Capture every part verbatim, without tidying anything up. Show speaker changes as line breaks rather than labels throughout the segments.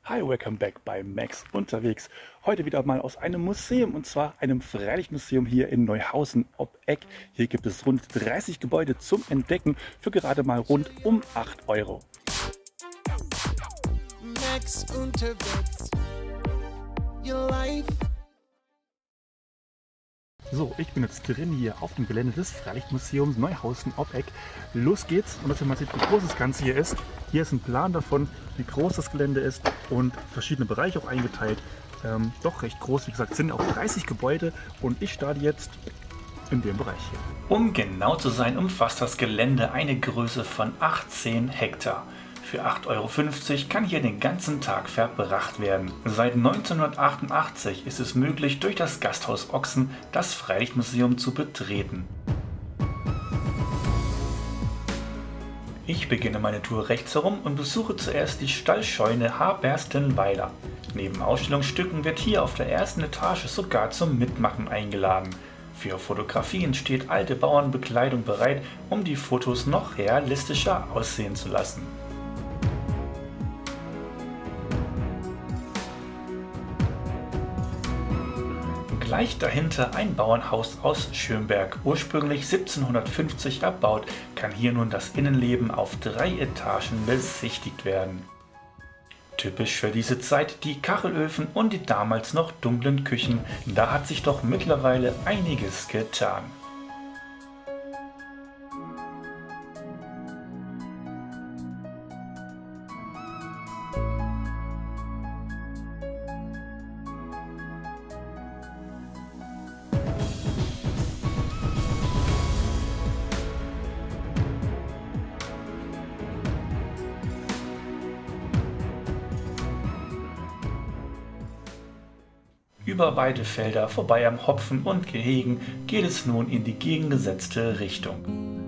Hi, welcome back bei Max unterwegs. Heute wieder mal aus einem Museum, und zwar einem Freilichtmuseum hier in Neuhausen ob Eck. Hier gibt es rund dreißig Gebäude zum Entdecken für gerade mal rund um acht Euro.
Max unterwegs. Your life.
So, ich bin jetzt drin hier auf dem Gelände des Freilichtmuseums Neuhausen ob Eck. Los geht's, und dass ihr mal seht, wie groß das Ganze hier ist. Hier ist ein Plan davon, wie groß das Gelände ist und verschiedene Bereiche auch eingeteilt. Ähm, doch recht groß, wie gesagt, es sind auch dreißig Gebäude, und ich starte jetzt in dem Bereich hier.
Um genau zu sein, umfasst das Gelände eine Größe von achtzehn Hektar. Für acht Euro fünfzig kann hier den ganzen Tag verbracht werden. Seit neunzehnhundertachtundachtzig ist es möglich, durch das Gasthaus Ochsen das Freilichtmuseum zu betreten. Ich beginne meine Tour rechts herum und besuche zuerst die Stallscheune Haberstenweiler. Neben Ausstellungsstücken wird hier auf der ersten Etage sogar zum Mitmachen eingeladen. Für Fotografien steht alte Bauernbekleidung bereit, um die Fotos noch realistischer aussehen zu lassen. Gleich dahinter ein Bauernhaus aus Schönberg, ursprünglich siebzehnhundertfünfzig erbaut, kann hier nun das Innenleben auf drei Etagen besichtigt werden. Typisch für diese Zeit die Kachelöfen und die damals noch dunklen Küchen, da hat sich doch mittlerweile einiges getan. Über Weidefelder, vorbei am Hopfen und Gehegen geht es nun in die gegengesetzte Richtung.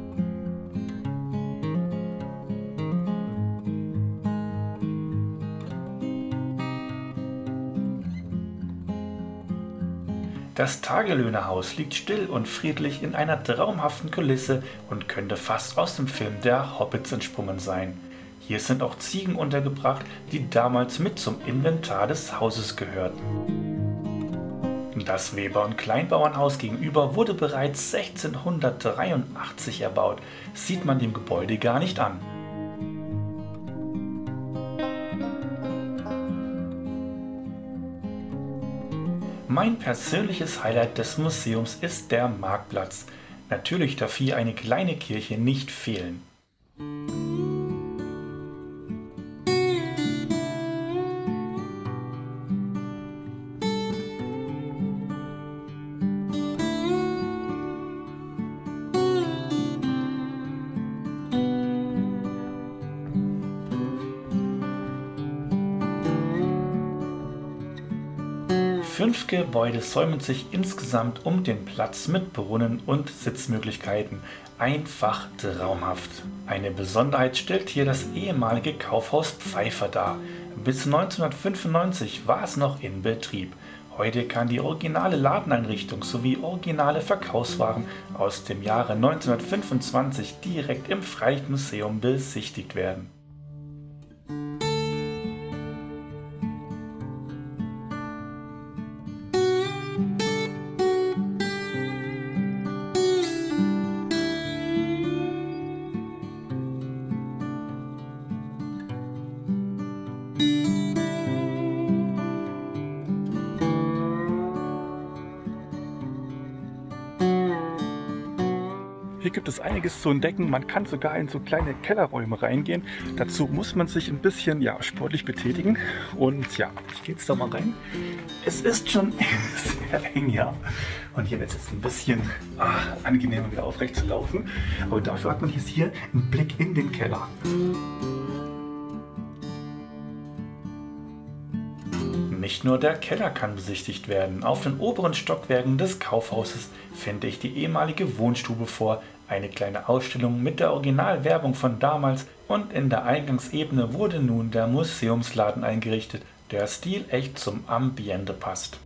Das Tagelöhnerhaus liegt still und friedlich in einer traumhaften Kulisse und könnte fast aus dem Film der Hobbits entsprungen sein. Hier sind auch Ziegen untergebracht, die damals mit zum Inventar des Hauses gehörten. Das Weber- und Kleinbauernhaus gegenüber wurde bereits sechzehnhundertdreiundachtzig erbaut, sieht man dem Gebäude gar nicht an. Mein persönliches Highlight des Museums ist der Marktplatz. Natürlich darf hier eine kleine Kirche nicht fehlen. Fünf Gebäude säumen sich insgesamt um den Platz mit Brunnen und Sitzmöglichkeiten. Einfach traumhaft. Eine Besonderheit stellt hier das ehemalige Kaufhaus Pfeiffer dar. Bis neunzehnhundertfünfundneunzig war es noch in Betrieb. Heute kann die originale Ladeneinrichtung sowie originale Verkaufswaren aus dem Jahre neunzehnhundertfünfundzwanzig direkt im Freilichtmuseum besichtigt werden.
Hier gibt es einiges zu entdecken. Man kann sogar in so kleine Kellerräume reingehen. Dazu muss man sich ein bisschen ja, sportlich betätigen. Und ja, ich gehe jetzt da mal rein. Es ist schon sehr eng, ja. Und hier wird es jetzt ein bisschen ah, angenehmer, wieder aufrecht zu laufen. Aber dafür hat man jetzt hier einen Blick in den Keller.
Nicht nur der Keller kann besichtigt werden. Auf den oberen Stockwerken des Kaufhauses finde ich die ehemalige Wohnstube vor, eine kleine Ausstellung mit der Originalwerbung von damals, und in der Eingangsebene wurde nun der Museumsladen eingerichtet, der stilecht zum Ambiente passt.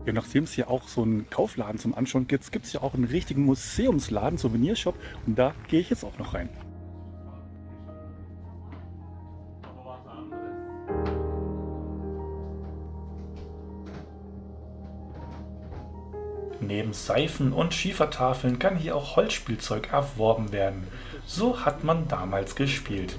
Ja, nachdem es hier auch so einen Kaufladen zum Anschauen gibt, gibt es ja auch einen richtigen Museumsladen, Souvenirshop. Und da gehe ich jetzt auch noch rein.
Neben Seifen und Schiefertafeln kann hier auch Holzspielzeug erworben werden. So hat man damals gespielt.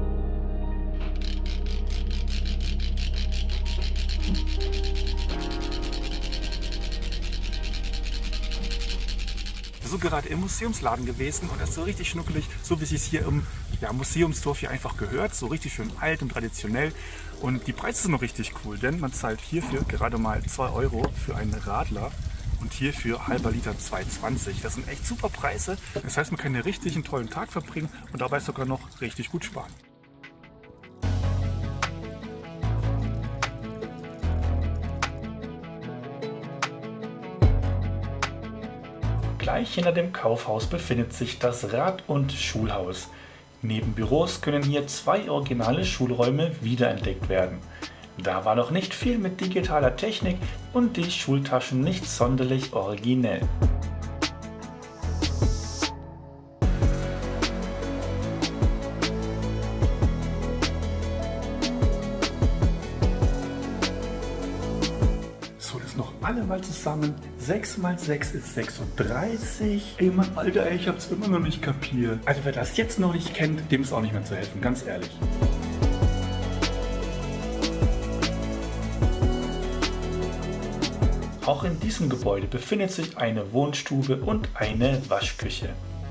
So gerade im Museumsladen gewesen und das ist so richtig schnuckelig, so wie es sich hier im ja, Museumsdorf hier einfach gehört, so richtig schön alt und traditionell. Und die Preise sind noch richtig cool, denn man zahlt hierfür gerade mal zwei Euro für einen Radler und hierfür halber Liter zwei zwanzig. Das sind echt super Preise. Das heißt, man kann hier richtig einen tollen Tag verbringen und dabei sogar noch richtig gut sparen.
Gleich hinter dem Kaufhaus befindet sich das Rad- und Schulhaus. Neben Büros können hier zwei originale Schulräume wiederentdeckt werden. Da war noch nicht viel mit digitaler Technik und die Schultaschen nicht sonderlich originell.
So, das noch alle mal zusammen. sechs mal sechs ist sechsunddreißig. Ey Mann, Alter, ey, ich hab's immer noch nicht kapiert. Also wer das jetzt noch nicht kennt, dem ist auch nicht mehr zu helfen, ganz ehrlich.
Auch in diesem Gebäude befindet sich eine Wohnstube und eine Waschküche.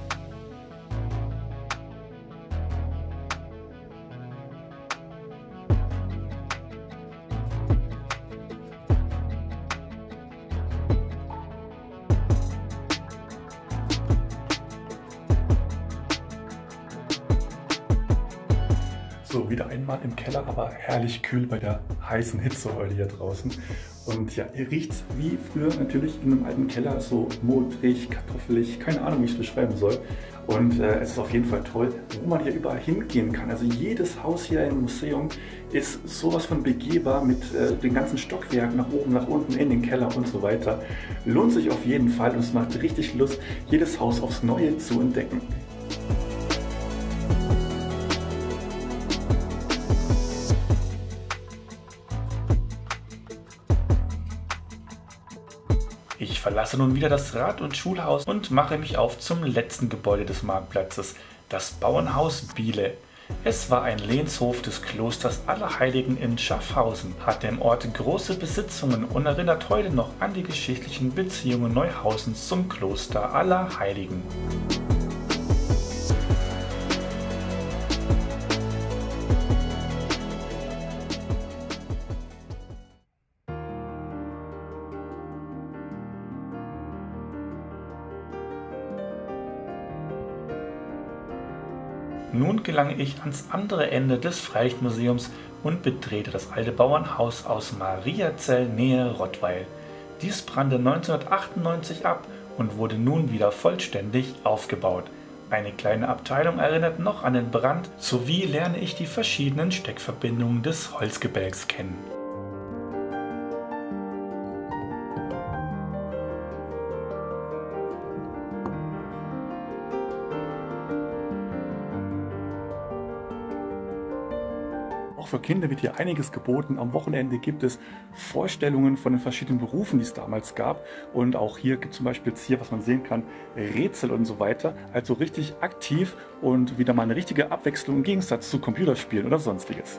So, wieder einmal im Keller, aber herrlich kühl bei der heißen Hitze heute hier draußen. Und ja, ihr riecht wie früher natürlich in einem alten Keller, so modrig, kartoffelig, keine Ahnung, wie ich es beschreiben soll. Und äh, es ist auf jeden Fall toll, wo man hier überall hingehen kann. Also jedes Haus hier im Museum ist sowas von begehbar mit äh, den ganzen Stockwerken nach oben, nach unten, in den Keller und so weiter. Lohnt sich auf jeden Fall und es macht richtig Lust, jedes Haus aufs Neue zu entdecken.
Ich verlasse nun wieder das Rad- und Schulhaus und mache mich auf zum letzten Gebäude des Marktplatzes, das Bauernhaus Biele. Es war ein Lehnshof des Klosters Allerheiligen in Schaffhausen, hatte im Ort große Besitzungen und erinnert heute noch an die geschichtlichen Beziehungen Neuhausens zum Kloster Allerheiligen. Nun gelange ich ans andere Ende des Freilichtmuseums und betrete das alte Bauernhaus aus Mariazell Nähe Rottweil. Dies brannte neunzehnhundertachtundneunzig ab und wurde nun wieder vollständig aufgebaut. Eine kleine Abteilung erinnert noch an den Brand, sowie lerne ich die verschiedenen Steckverbindungen des Holzgebälks kennen.
Auch für Kinder wird hier einiges geboten. Am Wochenende gibt es Vorstellungen von den verschiedenen Berufen, die es damals gab. Und auch hier gibt es zum Beispiel jetzt hier, was man sehen kann, Rätsel und so weiter. Also richtig aktiv und wieder mal eine richtige Abwechslung im Gegensatz zu Computerspielen oder sonstiges.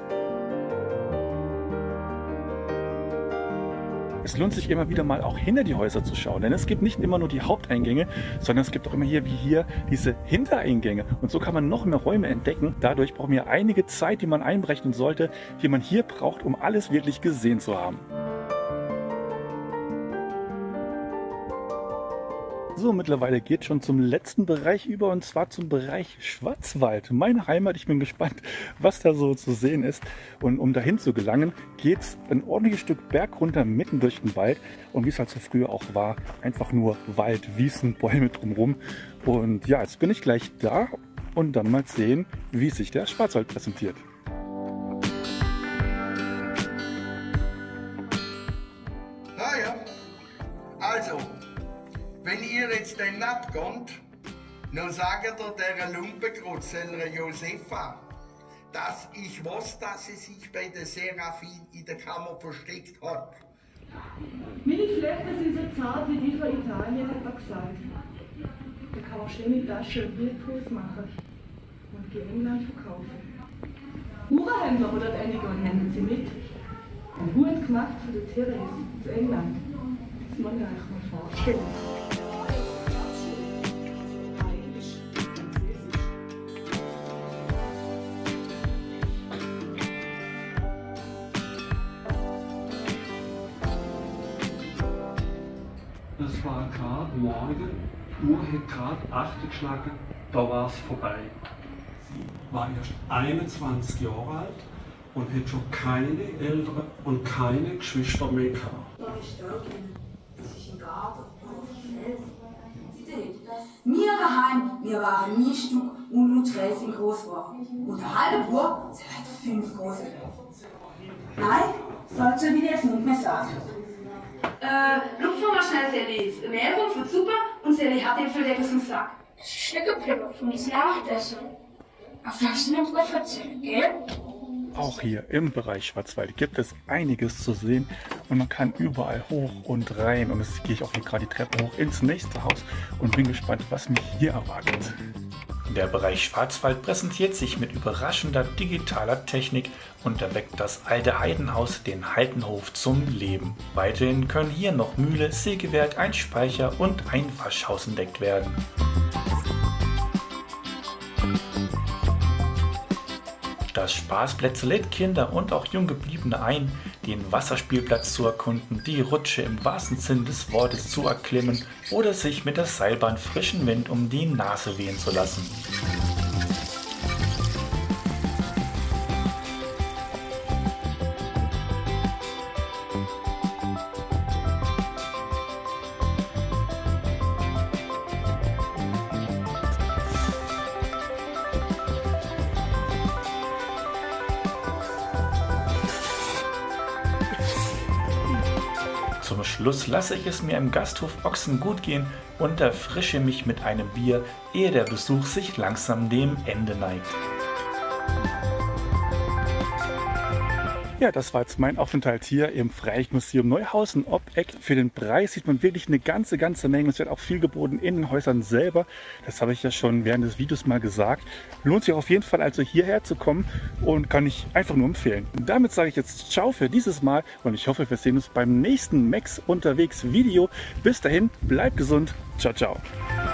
Es lohnt sich immer wieder mal auch hinter die Häuser zu schauen, denn es gibt nicht immer nur die Haupteingänge, sondern es gibt auch immer hier wie hier diese Hintereingänge und so kann man noch mehr Räume entdecken. Dadurch braucht man ja einige Zeit, die man einberechnen sollte, die man hier braucht, um alles wirklich gesehen zu haben. So, mittlerweile geht schon zum letzten Bereich über und zwar zum Bereich Schwarzwald, meine Heimat. Ich bin gespannt, was da so zu sehen ist. Und um dahin zu gelangen, geht es ein ordentliches Stück Berg runter, mitten durch den Wald. Und wie es halt so früher auch war, einfach nur Wald, Wiesen, Bäume drumherum. Und ja, jetzt bin ich gleich da und dann mal sehen, wie sich der Schwarzwald präsentiert.
Also, wenn ihr jetzt dann nicht geht, dann sagt ihr der Lumpenkrutzeller Josefa, dass ich weiß, dass sie sich bei der Serafin in der Kammer versteckt hat.
Meine Flechten sind so zart wie die von Italien, hat er gesagt. Da kann man schöne Taschen und Biertools machen und in England verkaufen. Uhrenhändler oder einige nehmen sie mit. Ein Hut gemacht von der Therese zu England. Das muss ich euch mal vorstellen.
Es war gerade morgen, die Uhr hat gerade acht geschlagen, da war es vorbei. Sie war erst einundzwanzig Jahre alt und hat schon keine Eltern und keine Geschwister mehr gehabt.
Da ist Störchen, das ist ein Garten auf dem Feld. Wir daheim, wir waren nie Stück und nur drei sind groß war. Und der halbe Bub, sie hat fünf große gehabt. Nein, soll schon wieder jetzt nicht mehr sagen.
Äh, lupfen wir mal schnell Sellis Ernährung für Suppe und Selli hat den für den Sack.
Es ist schnell geblieben von diesem Abendessen. Auf das du einen Brief erzählen, gell?
Auch hier im Bereich Schwarzwald gibt es einiges zu sehen und man kann überall hoch und rein. Und jetzt gehe ich auch hier gerade die Treppe hoch ins nächste Haus und bin gespannt, was mich hier erwartet.
Der Bereich Schwarzwald präsentiert sich mit überraschender digitaler Technik und erweckt das alte Heidenhaus, den Heidenhof, zum Leben. Weiterhin können hier noch Mühle, Sägewerk, ein Speicher und ein Waschhaus entdeckt werden. Das Spaßplätze lädt Kinder und auch Junggebliebene ein, den Wasserspielplatz zu erkunden, die Rutsche im wahrsten Sinn des Wortes zu erklimmen oder sich mit der Seilbahn frischen Wind um die Nase wehen zu lassen. Zum Schluss lasse ich es mir im Gasthof Ochsen gut gehen und erfrische mich mit einem Bier, ehe der Besuch sich langsam dem Ende neigt.
Ja, das war jetzt mein Aufenthalt hier im Freilichtmuseum Neuhausen-Obbeck. Für den Preis sieht man wirklich eine ganze, ganze Menge. Es wird auch viel geboten in den Häusern selber. Das habe ich ja schon während des Videos mal gesagt. Lohnt sich auf jeden Fall also hierher zu kommen und kann ich einfach nur empfehlen. Und damit sage ich jetzt Ciao für dieses Mal und ich hoffe, wir sehen uns beim nächsten Max unterwegs Video. Bis dahin, bleibt gesund. Ciao, ciao.